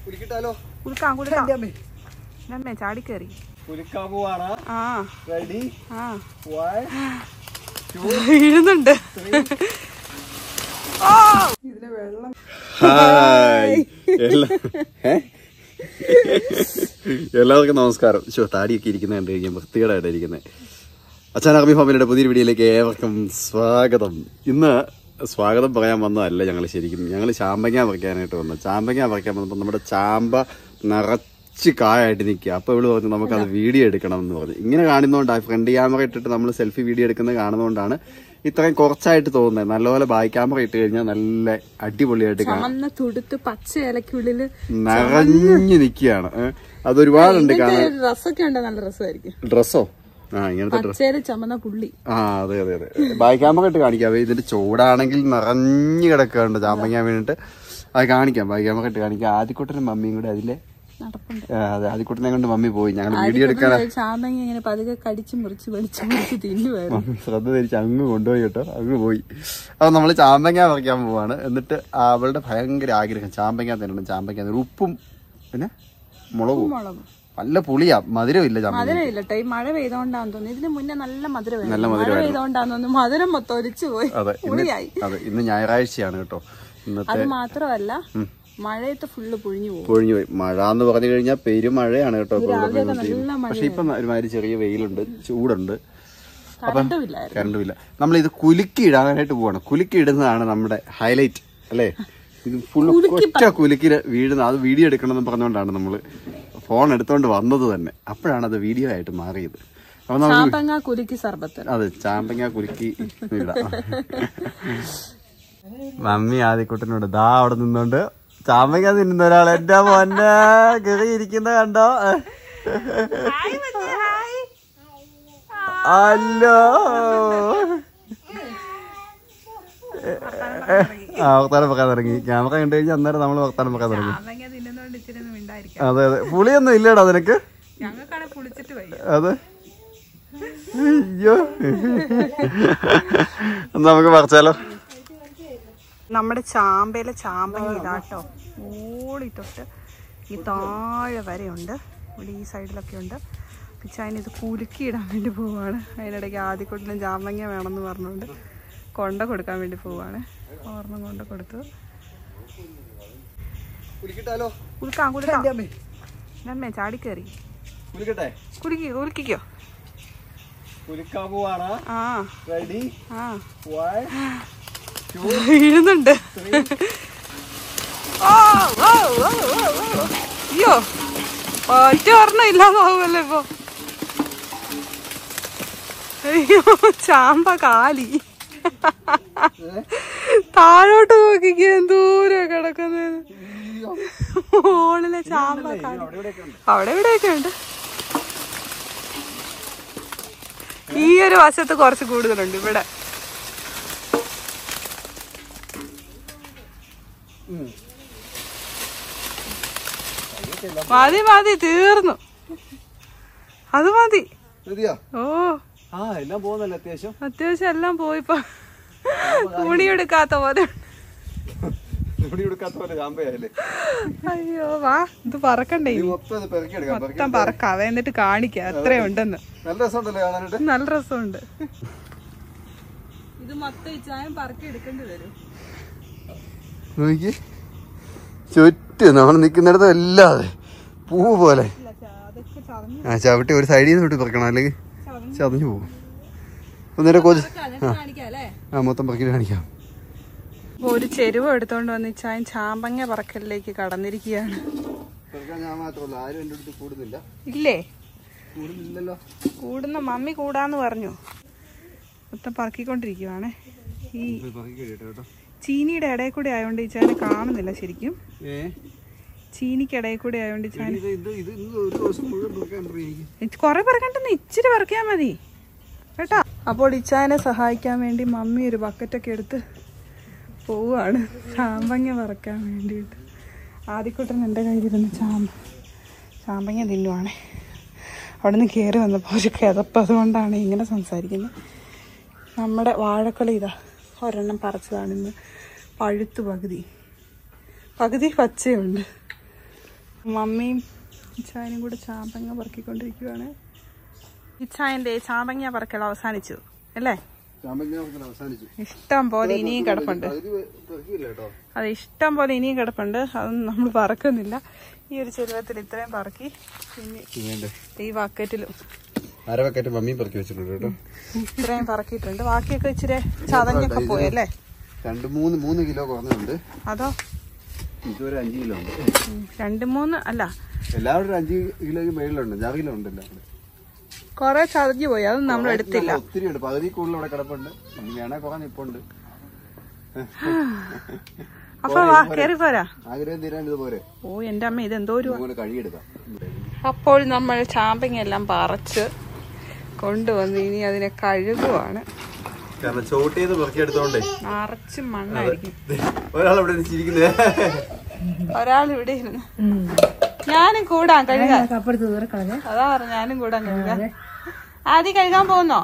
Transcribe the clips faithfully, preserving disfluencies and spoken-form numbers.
കുളിക്കാം കുളിക്കാം നമ്മേ ചാടി കയറി വീഴുന്നുണ്ട്. ഇതിലെ വെള്ളം. എല്ലാവർക്കും നമസ്കാരം. ശോ, താടിയൊക്കെ ഇരിക്കുന്നത് കണ്ടു കഴിഞ്ഞാൽ വൃത്തികേടായിട്ട് ഇരിക്കുന്നത്. അച്ഛൻ ആർമി ഫാമിലിയുടെ പുതിയൊരു വീഡിയോയിലേക്ക് ഏവർക്കും സ്വാഗതം. ഇന്ന് സ്വാഗതം പറയാൻ വന്നതല്ല, ഞങ്ങൾ ശരിക്കും ഞങ്ങൾ ചാമ്പങ്ങ പറിക്കാനായിട്ട് വന്നു. ചാമ്പങ്ങ പറിക്കാൻ വന്നപ്പോൾ നമ്മുടെ ചാമ്പ നിറച്ച് കായായിട്ട് നിൽക്കുക. അപ്പോൾ ഇവള് പറഞ്ഞു നമുക്കത് വീഡിയോ എടുക്കണം എന്ന് പറഞ്ഞു. ഇങ്ങനെ കാണുന്നതുകൊണ്ടാണ്, ഫ്രണ്ട് ക്യാമറ ഇട്ടിട്ട് നമ്മൾ സെൽഫി വീഡിയോ എടുക്കുന്നത് കാണുന്നതുകൊണ്ടാണ് ഇത്രയും കുറച്ചായിട്ട് തോന്നുന്നത്. നല്ലപോലെ ബാക്ക് ക്യാമറ ഇട്ട് കഴിഞ്ഞാൽ നല്ല അടിപൊളിയായിട്ട് കാണാം. പച്ച ഇലക്കുള്ളില് നിറഞ്ഞു നിൽക്കുകയാണ്. അതൊരുപാടുണ്ട് കാണാൻ. ഡ്രസ്സൊക്കെ ഉണ്ട്, നല്ല രസമായിരിക്കും. ഡ്രസ്സോ? ആ, ഇങ്ങനത്തെ ചുമന്ന പുള്ളി. ആ, അതെ അതെ അതെ. ബാക്ക് ക്യാമറ ഇട്ട് കാണിക്കാം. ഇതിന്റെ ചൂടാണെങ്കിൽ നിറഞ്ഞു കിടക്കുന്നുണ്ട് ചാമ്പങ്ങ വീണിട്ട്. അത് കാണിക്കാം, ബാക്ക് ക്യാമറ ഇട്ട് കാണിക്കാം. ആദ്യക്കുട്ടനും മമ്മിയും കൂടെ അതിലെ അതെ ആദ്യക്കുട്ടനെ കൊണ്ട് മമ്മി പോയി. ഞങ്ങൾ വീഡിയോ എടുക്കാൻ ചാമ്പങ്ങ ഇങ്ങനെ പതുക്കെ കടിച്ചു മുറിച്ച് വലിച്ചു മുറിച്ച് തിന്നുമായിരുന്നു. ശ്രദ്ധ ധരിച്ച് അങ്ങ് കൊണ്ടുപോയി കേട്ടോ, അങ്ങ് പോയി. അപ്പൊ നമ്മള് ചാമ്പങ്ങ പറിക്കാൻ പോവാണ്. എന്നിട്ട് അവളുടെ ഭയങ്കര ആഗ്രഹം ചാമ്പങ്ങ തിന്നണം, ചാമ്പങ്ങ തിന്നണം. ഉപ്പും പിന്നെ മുളകും. നല്ല പുളിയാ, മധുരം ഇല്ല ചാമ്പങ്ങ. മധുരം ഇല്ലട്ടോ, ഈ മഴ പെയ്തോണ്ടാന്ന് തോന്നുന്നു. ഇതിന് മുന്നേ നല്ല മധുരം, നല്ല മഴ പെയ്തോണ്ടാന്ന് തോന്നുന്നു മധുരം മൊത്തം ഒലിച്ചു പോയി. അതെ, അതെ. ഇന്ന് ഞായറാഴ്ചയാണ് കേട്ടോ. അത് മാത്രമല്ല, മഴയത്ത് ഫുള്ള് പൊഴിഞ്ഞു പോകും. പൊഴിഞ്ഞു പോയി. മഴ എന്ന് പറഞ്ഞു കഴിഞ്ഞാൽ പെരുമഴയാണ് കേട്ടോ. പക്ഷെ ഇപ്പൊ ഒരുമാതിരി ചെറിയ വെയിലുണ്ട്, ചൂടുണ്ട്, അപ്പം കറണ്ടുമില്ല. നമ്മളിത് കുലുക്കി ഇടാനായിട്ട് പോവാണ്. കുലുക്കി ഇടുന്നതാണ് നമ്മുടെ ഹൈലൈറ്റ് അല്ലേ. ഇത് ഫുള്ള് ഒറ്റ കുലുക്കി വീഴുന്ന, അത് വീഡിയോ എടുക്കണമെന്ന് പറഞ്ഞുകൊണ്ടാണ് നമ്മള് ഫോൺ എടുത്തോണ്ട് വന്നത് തന്നെ. അപ്പോഴാണ് അത് വീഡിയോ ആയിട്ട് മാറിയത്. ചാമ്പങ്ങ കുലുക്കി സർബത്ത്. അതെ, ചാമ്പങ്ങ കുലുക്കി ഇടാം. മമ്മി ആദ്യക്കുട്ടനോട് ദാ അവിടെ നിന്നോണ്ട് ചാമ്പങ്ങ തിന്നുന്ന ഒരാൾ. എന്റെ മോനെ കയറിയിരിക്കുന്ന കണ്ടോ? അല്ലോ, ആ വർത്താനം പറയാൻ തുടങ്ങി. ക്യാമറ കണ്ടു കഴിഞ്ഞാൽ അന്നേരം നമ്മള് വർത്താനം പറയാൻ തുടങ്ങി. അതെ അതെ. പുളിയൊന്നും ഇല്ലടാ നിനക്ക്? അതെ. അയ്യോ, നമുക്ക് പറിച്ചാലോ? നമ്മുടെ ചാമ്പയിലെ ചാമ്പങ്ങ ഇതാട്ടോ. ഓളിത്തൊട്ട് ഈ താഴെ വരെയുണ്ട്, ഇവിടെ ഈ സൈഡിലൊക്കെ ഉണ്ട്. പക്ഷെ അതിനിത് കുലുക്കി ഇടാൻ വേണ്ടി പോവാണ്. അതിനിടയ്ക്ക് ആദ്യക്കൂട്ടിലും ചാമ്പങ്ങ വേണമെന്ന് പറഞ്ഞുകൊണ്ട് കൊണ്ട കൊടുക്കാൻ വേണ്ടി പോവാണ്. ഓർമ്മ കൊണ്ട് കൊടുത്തു. കുലുക്കാം കുലുക്കാം നമ്മേ ചാടി കയറി കുലുക്കി കുലുക്കിക്കോ. ആ ആ വീഴുന്നുണ്ട്. അയ്യോ, ഒറ്റ ഓർമ്മ ഇല്ലാതെ പോകുമല്ലോ ഇപ്പൊ. അയ്യോ, ചാമ്പ കാലി. താഴോട്ട് നോക്കിക്ക, എന്തൂരം കിടക്കുന്നത്. മോളിലെ ചാമ്പ കാലി. അവിടെ ഇവിടെയൊക്കെ ഉണ്ട്. ഈ ഒരു വശത്ത് കുറച്ച് കൂടുതലുണ്ട്. ഇവിടെ മതി മതി, തീർന്നു. അത് മതി. ഓ, അത്യാവശ്യം അത്യാവശ്യം എല്ലാം പോയിപ്പോ. തുണി എടുക്കാത്ത പോലെ. അയ്യോ, വാ, ഇത് പറക്കണ്ടേ? മൊത്തം പറക്കാവേ, എന്നിട്ട് കാണിക്ക എത്രയും ഉണ്ടെന്ന്. നല്ല രസമുണ്ട്. ഇത് മൊത്തം ഇച്ചായം പറക്കി എടുക്കേണ്ടി വരും. ചുറ്റും നമ്മൾ നിക്കുന്നിടത്ത് അല്ലാതെ പൂ പോലെ. ആ, ചവിട്ടി ഒരു സൈഡിൽ നിന്ന് വിട്ട് പറക്കണം, അല്ലെങ്കിൽ ചതഞ്ഞു പോകും. ഒന്നേരം കോച്ച് ആ മൊത്തം പറക്കിട്ട് കാണിക്കാം. ഒരു ചെരുവ് എടുത്തോണ്ട് വന്ന് ചായൻ ചാമ്പങ്ങ പറക്കലിലേക്ക് കടന്നിരിക്കുകയാണ്. ഇല്ലേ? കൂടുന്ന മമ്മി കൂടാന്ന് പറഞ്ഞു. മൊത്തം പറക്കിക്കൊണ്ടിരിക്കുവാണ്. ഈ ചീനിയുടെ ഇടയിൽ കൂടെ ആയോണ്ട് ഈ ചായനെ കാണുന്നില്ല ശരിക്കും. ചീനിക്കിടയിൽ കൂടെ ആയോണ്ട് ചായ കൊറേ പറക്കണ്ടെന്ന്, ഇച്ചിരി പറക്കിയാ മതി കേട്ടോ. അപ്പോൾ ഇച്ചായനെ സഹായിക്കാൻ വേണ്ടി മമ്മി ഒരു ബക്കറ്റൊക്കെ എടുത്ത് പോവാണ് ചാമ്പങ്ങ പറക്കാൻ വേണ്ടിയിട്ട്. ആദ്യക്കൂട്ടൻ എൻ്റെ കയ്യിലിരുന്ന് ചാമ്പ ചാമ്പങ്ങ തിന്നുവാണേ. അവിടെ നിന്ന് കയറി വന്നപ്പോൾ ഒരു കിതപ്പ്, അതുകൊണ്ടാണ് ഇങ്ങനെ സംസാരിക്കുന്നത്. നമ്മുടെ വാഴക്കൊല ഇതാ ഒരെണ്ണം പറിച്ചതാണിന്ന്. പഴുത്ത് പകുതി പകുതി പച്ചയുണ്ട്. മമ്മിയും ഇച്ചായനും കൂടെ ചാമ്പങ്ങ പറക്കിക്കൊണ്ടിരിക്കുകയാണ്. ഇച്ചായന്റെ ചാമ്പങ്ങ പറക്കൽ അവസാനിച്ചു അല്ലേ? ഇഷ്ടം പോലെ ഇനിയും കിടപ്പുണ്ട്. അത് ഇഷ്ടം പോലെ ഇനിയും കിടപ്പുണ്ട്. അതൊന്നും നമ്മൾ പറക്കുന്നില്ല. ഈ ഒരു ചെരുവത്തിൽ ഇത്രയും പറക്കി പിന്നെ ഈ ബക്കറ്റിലും ഇത്രയും പറക്കിയിട്ടുണ്ട്. ബാക്കിയൊക്കെ ഇച്ചിരി ചതഞ്ഞൊക്കെ പോയല്ലേ? രണ്ട് മൂന്ന് മൂന്ന് കിലോ കുറഞ്ഞുണ്ട്. അതോ ഇതുവരെ അഞ്ച് കിലോ ഉണ്ട്. രണ്ട് മൂന്ന് അല്ല, എല്ലാവരും അഞ്ച് കിലോയ്ക്ക് മേളിലുണ്ട്. അഞ്ചാറ് കിലോ ഉണ്ട്. എല്ലാവരും കൊറേ ചതഞ്ഞു പോയി. അതൊന്നും നമ്മൾ എടുത്തില്ല. ഒത്തിരി ഉണ്ട്. പകുതി കൂടുതൽ ഇവിടെ കിടപ്പുണ്ട്. വേണേ കുറഞ്ഞ ഇപ്പുണ്ട്. അപ്പൊ കേറി പോരാ. ആഗ്രഹം തീരാൻ ഇത് പോരെ. ഓ എന്റെ അമ്മ ഇതെന്തോ ഒരു കഴുകിയെടുക്കാം. അപ്പോൾ നമ്മൾ ചാമ്പങ്ങ എല്ലാം പറിച്ച് കൊണ്ടുവന്ന് ഇനി അതിനെ കഴുകുവാണ്. കാരണം ചോട്ട് ചെയ്ത് പെറുക്കിയെടുത്തോണ്ടേ നിറച്ച് മണ്ണായിരിക്കും. ഒരാളിവിടെ ചിരിക്കുന്നേ. ഒരാളിവിടെ ഇരുന്ന് ഞാനും കൂടാൻ കഴുകാൻ. അതാ പറഞ്ഞ ഞാനും കൂടാൻ കഴുകാൻ. ആദ്യം കഴുകാൻ പോകുന്നോ?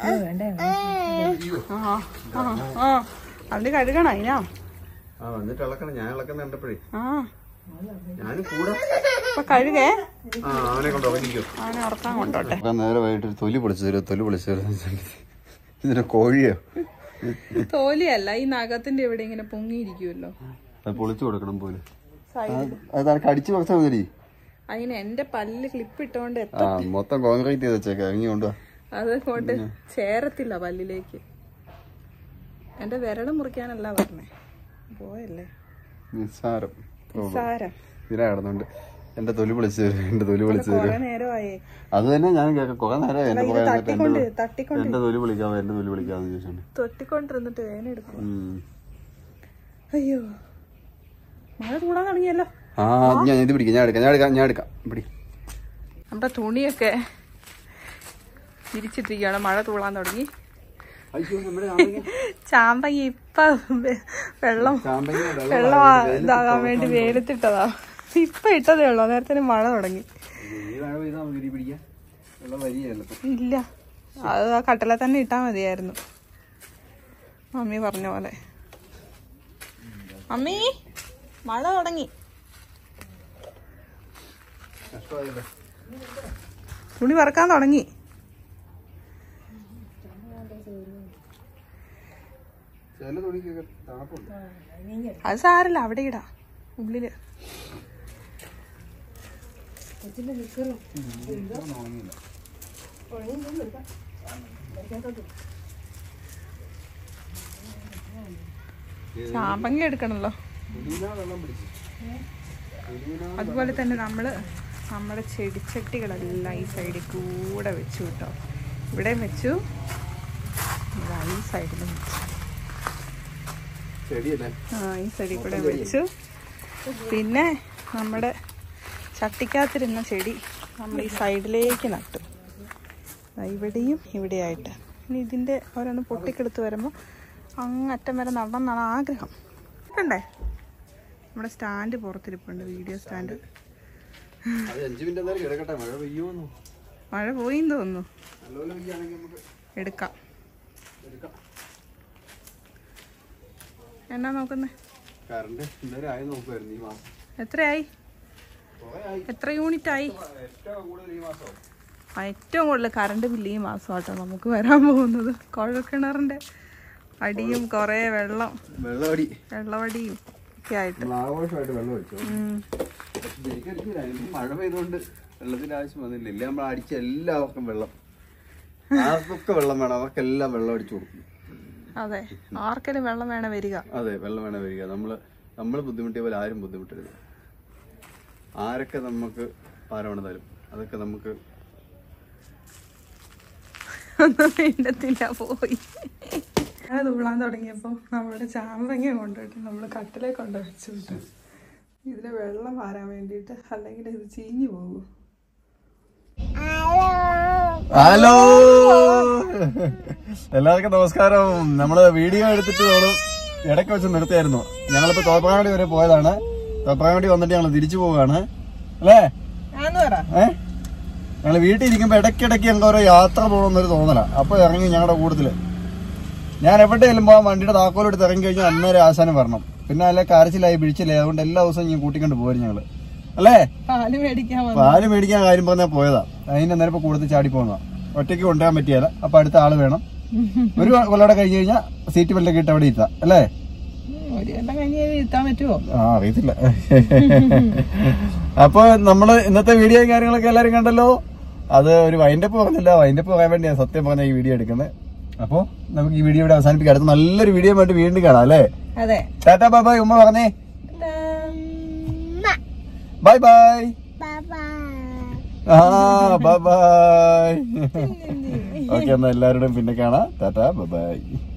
ആ അതിന് കഴുകണം. അതിനാ വന്നിട്ട് ഇളക്കണം. ഞാൻ ഇളക്കുന്ന കണ്ടപ്പോഴേ ആ ഞാനും കൂടെ കഴുകേ. അവനെ കൊണ്ട് ഉറങ്ങിക്കോ. അവനെ ഉറക്കാൻ കൊണ്ടോട്ടെ. നേരെ വൈകിട്ട് തൊലി പൊളിച്ചു തരും. തൊലി പൊളിച്ചു തരും. ഇതിന്റെ കോഴിയോ? തോലിയല്ല, ഈ നഖത്തിന്റെ ഇവിടെ ഇങ്ങനെ പൊങ്ങിയിരിക്കുമല്ലോ. അത് പൊളിച്ചു കൊടുക്കണം പോലെ. അത് കടിച്ചു കുറച്ചാൽ മതി. അതിന് എന്റെ പല്ല് ക്ലിപ്പ് ഇട്ടോണ്ട് മൊത്തം കോൺക്രീറ്റ് ചെയ്ത് വെച്ചേക്ക. ഇറങ്ങി കൊണ്ടുവാ. അത് കൊണ്ട് ചേരത്തില്ല പല്ലിലേക്ക്. എന്റെ വിരട് മുറിക്കാനല്ല പറഞ്ഞേ. പോയല്ലേ നിസ്സാരം നിസ്സാരം. ഇതിനാ കിടന്നുണ്ട്. എന്റെ തൊലി പൊളിച്ചു തരും. എന്റെ തൊലി പൊളിച്ചു തരും. നേരമായേ അത് തന്നെ ഞാൻ കേൾക്കാം. കുറെ നേരം എന്റെ തട്ടിക്കൊണ്ട് എന്റെ തൊലി പൊളിക്കാമോ എന്റെ തൊലി പൊളിക്കാന്ന് ചോദിച്ചോണ്ട് തൊട്ടിക്കൊണ്ടിരുന്നിട്ട് വേന എടുക്കും. അയ്യോ മഴ കൂടാൻ തുടങ്ങിയല്ലോ. ആ ഞാൻ ഇത് പിടിക്കാം. ഞാൻ എടുക്കാം ഞാൻ എടുക്കാം ഞാൻ എടുക്കാം പിടി. നമ്മുടെ തുണിയൊക്കെ തിരിച്ചിട്ടിരിക്കുകയാണ്. മഴ തൂളാൻ തുടങ്ങി. ചാമ്പങ്ങ ഇപ്പൊ വെള്ളം വെള്ളം ഇതാകാൻ വേണ്ടി വെയിലത്തിട്ടതാ. ഇപ്പൊ ഇട്ടതേ ഉള്ളൂ. നേരത്തെ മഴ തുടങ്ങി. ഇല്ല അത് ആ കട്ടല തന്നെ ഇട്ടാ മതിയായിരുന്നു. മമ്മി പറഞ്ഞ പോലെ. മമ്മി മഴ തുടങ്ങി. തുണി പറക്കാൻ തുടങ്ങി. അത് സാരല്ല, അവിടെ ഇടാ ഉള്ളില്. ചാമ്പങ്ങ എടുക്കണല്ലോ. അതുപോലെ തന്നെ നമ്മള് നമ്മുടെ ചെടിച്ചട്ടികളെല്ലാം ഈ സൈഡിൽ കൂടെ വെച്ചു കേട്ടോ. ഇവിടെയും വെച്ചു, ഈ സൈഡിലും വെച്ചു. ആ ഈ സൈഡിൽ കൂടെ വെച്ചു. പിന്നെ നമ്മുടെ ചട്ടിക്കകത്തിരുന്ന ചെടി നമ്മൾ ഈ സൈഡിലേക്ക് നട്ടു. ഇവിടെയും ഇവിടെയായിട്ട്. ഇനി ഇതിൻ്റെ ഓരോന്ന് പൊട്ടിക്കെടുത്ത് വരുമ്പോൾ അങ്ങറ്റം വരെ നടണമെന്നാണ് ആഗ്രഹം. കണ്ടേ നമ്മുടെ സ്റ്റാൻഡ് പുറത്തിരിപ്പുണ്ട്. Video stand. മഴ പോയിന്ന് തോന്നുന്നു. എടുക്കാം. എന്നാ നോക്കുന്നേ? എത്രയായി? എത്ര യൂണിറ്റ് ആയി? ഏറ്റവും കൂടുതൽ കറണ്ട് ബില്ല് ഈ മാസമാട്ടോ നമുക്ക് വരാൻ പോകുന്നത്. കുഴൽക്കിണറിന്റെ അടിയും കൊറേ വെള്ളം വെള്ളവടിയും ഒക്കെ ആയിട്ട്. മഴ പെയ്തുകൊണ്ട് വെള്ളത്തിന്റെ ആവശ്യം വന്നില്ല. ഇല്ല നമ്മൾ അടിച്ച എല്ലാവർക്കും വെള്ളം. ആർക്കൊക്കെ വെള്ളം വേണം അവർക്കെല്ലാം വെള്ളം അടിച്ചു കൊടുക്കും. അതെ, ആർക്കെങ്കിലും വെള്ളം വേണം വരിക. അതെ, വെള്ളം വേണം വരിക. നമ്മള് നമ്മള് ബുദ്ധിമുട്ടിയ പോലെ ആരും ബുദ്ധിമുട്ടരുത്. ആരൊക്കെ നമുക്ക് പാരവണതാലും അതൊക്കെ നമുക്ക് ഒന്നും വേണ്ടത്തില്ല. പോയി അത് ഉള്ളാൻ തുടങ്ങിയപ്പോൾ നമ്മുടെ ചാമ്പങ്ങ കൊണ്ടുപോയിട്ട് നമ്മൾ കട്ടിലേ കൊണ്ട് വെച്ചു വിട്ടു. ഇതിന് വെള്ളം വാരാൻ വേണ്ടിയിട്ട്, അല്ലെങ്കിൽ ഇത് ചീഞ്ഞു പോകും. ഹലോ എല്ലാവർക്കും നമസ്കാരം. നമ്മള് വീഡിയോ എടുത്തിട്ട് നമ്മള് ഇടയ്ക്ക് വെച്ച് നിർത്തിയായിരുന്നു. ഞങ്ങളിപ്പോ തോപ്രാങ്കുടി വരെ പോയതാണ്. തോപ്രാങ്കുടി വന്നിട്ട് ഞങ്ങൾ തിരിച്ചു പോവുകയാണ് അല്ലേ? ഏഹ് ഞങ്ങള് വീട്ടിൽ ഇരിക്കുമ്പോ ഇടയ്ക്കിടയ്ക്ക് ഞങ്ങൾക്ക് ഓരോ യാത്ര പോകണമെന്നൊരു തോന്നല. അപ്പൊ ഇറങ്ങി ഞങ്ങളുടെ കൂട്ടത്തില്. ഞാൻ എവിടെയെങ്കിലും പോകാൻ വണ്ടിയുടെ താക്കോലെടുത്ത് ഇറങ്ങി കഴിഞ്ഞാൽ അന്നേരം ആശാനം വരണം. പിന്നെ അല്ലെ കരച്ചിലായി പിടിച്ചില്ലേ. അതുകൊണ്ട് എല്ലാ ദിവസവും ഞാൻ കൂട്ടിക്കൊണ്ട് പോരും ഞങ്ങള്. അല്ലേ? പാല് മേടിക്കാൻ പാല് മേടിക്കാൻ കാര്യം പറഞ്ഞാൽ പോയതാ. അതിന് അന്നേരം ഇപ്പൊ കൂടുതൽ ചാടി പോകുന്നതാ. ഒറ്റയ്ക്ക് കൊണ്ടുപോകാൻ പറ്റിയല്ല. അപ്പൊ അടുത്ത ആള് വേണം. ഒരു കൊല്ലം കഴിഞ്ഞ് കഴിഞ്ഞാൽ സീറ്റ് ബെല്ലൊക്കെ ഇട്ട് അവിടെ ഇരുത്താം അല്ലേ? ഒരു കൊല്ലം കഴിഞ്ഞ് ഇരുത്താൻ പറ്റുമോ? ആ അറിയത്തില്ല. അപ്പൊ നമ്മള് ഇന്നത്തെ വീഡിയോയും കാര്യങ്ങളൊക്കെ എല്ലാരും കണ്ടല്ലോ. അത് ഒരു വൈൻഡപ്പ് പറഞ്ഞില്ല. വൈൻഡപ്പ് പറയാൻ വേണ്ടിയാണ് സത്യം പറഞ്ഞ ഈ വീഡിയോ എടുക്കുന്നത്. അപ്പൊ നമുക്ക് ഈ വീഡിയോ ഇവിടെ അവസാനിപ്പിക്കാം. അടുത്ത നല്ലൊരു വീഡിയോ ആയിട്ട് വീണ്ടും കാണാം അല്ലേ? അതെ. Tata bye bye. ഉമ്മ പറഞ്ഞേ ബൈ ബൈ. ആ ബൈ ബൈ. ഓക്കെ, എന്നാ എല്ലാവരോടും പിന്നെ കാണാം. Tata bye by.